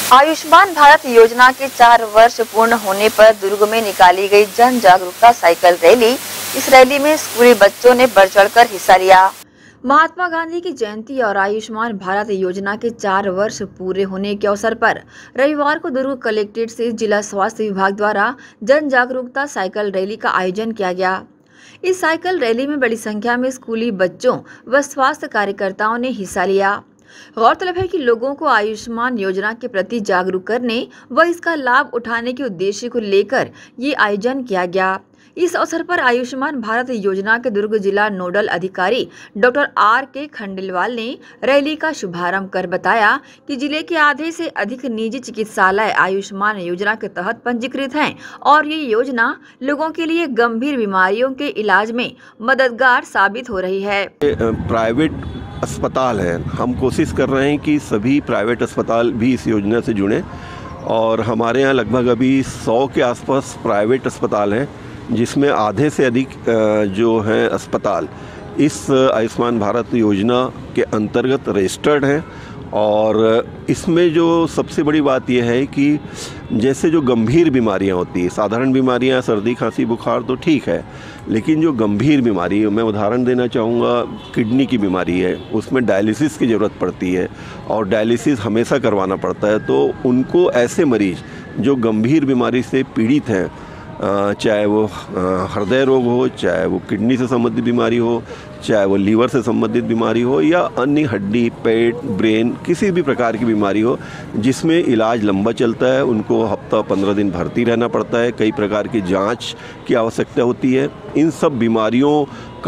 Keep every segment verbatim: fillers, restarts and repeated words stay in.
आयुष्मान भारत योजना के चार वर्ष पूर्ण होने पर दुर्ग में निकाली गई जन जागरूकता साइकिल रैली। इस रैली में स्कूली बच्चों ने बढ़ चढ़कर हिस्सा लिया। महात्मा गांधी की जयंती और आयुष्मान भारत योजना के चार वर्ष पूरे होने के अवसर पर रविवार को दुर्ग कलेक्ट्रेट से जिला स्वास्थ्य विभाग द्वारा जन जागरूकता साइकिल रैली का आयोजन किया गया। इस साइकिल रैली में बड़ी संख्या में स्कूली बच्चों व स्वास्थ्य कार्यकर्ताओं ने हिस्सा लिया। गौरतलब है कि लोगों को आयुष्मान योजना के प्रति जागरूक करने व इसका लाभ उठाने के उद्देश्य को लेकर ये आयोजन किया गया। इस अवसर पर आयुष्मान भारत योजना के दुर्ग जिला नोडल अधिकारी डॉक्टर आर के खंडेलवाल ने रैली का शुभारंभ कर बताया कि जिले के आधे से अधिक निजी चिकित्सालय आयुष्मान योजना के तहत पंजीकृत हैं और ये योजना लोगों के लिए गंभीर बीमारियों के इलाज में मददगार साबित हो रही है। प्राइवेट अस्पताल है, हम कोशिश कर रहे हैं कि सभी प्राइवेट अस्पताल भी इस योजना से जुड़ें और हमारे यहाँ लगभग अभी सौ के आसपास प्राइवेट अस्पताल हैं, जिसमें आधे से अधिक जो हैं अस्पताल इस आयुष्मान भारत योजना के अंतर्गत रजिस्टर्ड हैं। और इसमें जो सबसे बड़ी बात यह है कि जैसे जो गंभीर बीमारियां होती है, साधारण बीमारियां सर्दी खांसी बुखार तो ठीक है, लेकिन जो गंभीर बीमारी है, मैं उदाहरण देना चाहूँगा, किडनी की बीमारी है, उसमें डायलिसिस की ज़रूरत पड़ती है और डायलिसिस हमेशा करवाना पड़ता है। तो उनको ऐसे मरीज़ जो गंभीर बीमारी से पीड़ित हैं, चाहे वो हृदय रोग हो, चाहे वो किडनी से संबंधित बीमारी हो, चाहे वो लीवर से संबंधित बीमारी हो या अन्य हड्डी, पेट, ब्रेन, किसी भी प्रकार की बीमारी हो जिसमें इलाज लंबा चलता है, उनको हफ्ता पंद्रह दिन भर्ती रहना पड़ता है, कई प्रकार की जांच की आवश्यकता होती है। इन सब बीमारियों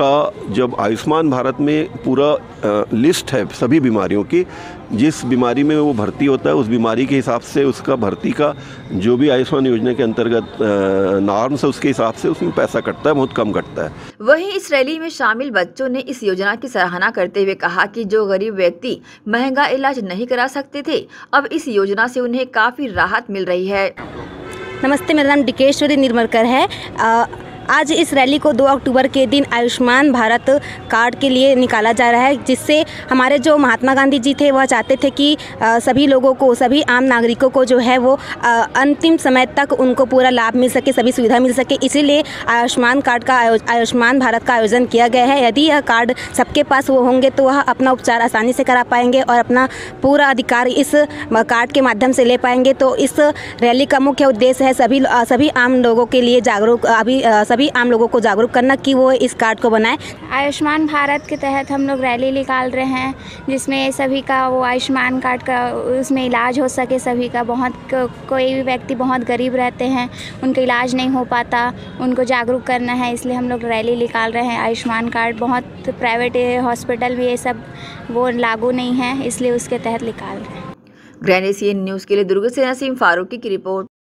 का जब आयुष्मान भारत में पूरा लिस्ट है सभी बीमारियों की, जिस बीमारी में वो भर्ती होता है उस बीमारी के हिसाब से उसका भर्ती का जो भी आयुष्मान योजना के अंतर्गत नॉर्म्स है उसके हिसाब से उसमें पैसा कटता है, बहुत कम कटता है। वहीं इस रैली में शामिल बच्चों ने इस योजना की सराहना करते हुए कहा कि जो गरीब व्यक्ति महंगा इलाज नहीं करा सकते थे, अब इस योजना से उन्हें काफी राहत मिल रही है। नमस्ते, मेरा नाम डिकेश्वरी निर्मलकर है। आ, आज इस रैली को दो अक्टूबर के दिन आयुष्मान भारत कार्ड के लिए निकाला जा रहा है, जिससे हमारे जो महात्मा गांधी जी थे वह चाहते थे कि आ, सभी लोगों को, सभी आम नागरिकों को जो है वो आ, अंतिम समय तक उनको पूरा लाभ मिल सके, सभी सुविधा मिल सके। इसीलिए आयुष्मान कार्ड का आयुष्मान भारत का आयोजन किया गया है। यदि यह कार्ड सबके पास वो होंगे तो वह अपना उपचार आसानी से करा पाएंगे और अपना पूरा अधिकार इस कार्ड के माध्यम से ले पाएंगे। तो इस रैली का मुख्य उद्देश्य है सभी सभी आम लोगों के लिए जागरूक अभी सभी आम लोगों को जागरूक करना कि वो इस कार्ड को बनाएं। आयुष्मान भारत के तहत हम लोग रैली निकाल रहे हैं, जिसमें सभी का वो आयुष्मान कार्ड का उसमें इलाज हो सके सभी का। बहुत कोई भी व्यक्ति बहुत गरीब रहते हैं, उनका इलाज नहीं हो पाता, उनको जागरूक करना है, इसलिए हम लोग रैली निकाल रहे हैं। आयुष्मान कार्ड बहुत प्राइवेट हॉस्पिटल भी ये सब वो लागू नहीं है, इसलिए उसके तहत निकाल रहे हैं। ग्रैंड एशियन न्यूज़ के लिए दुर्ग से नसीम फारूकी की रिपोर्ट।